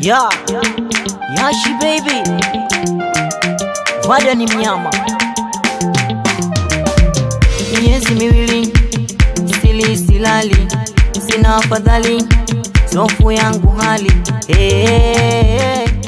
Yeah, Yashi baby, Vada ni mnyama. Miezi miwili silali, sina afadhali, sofu yangu hali. Hey, hey, hey.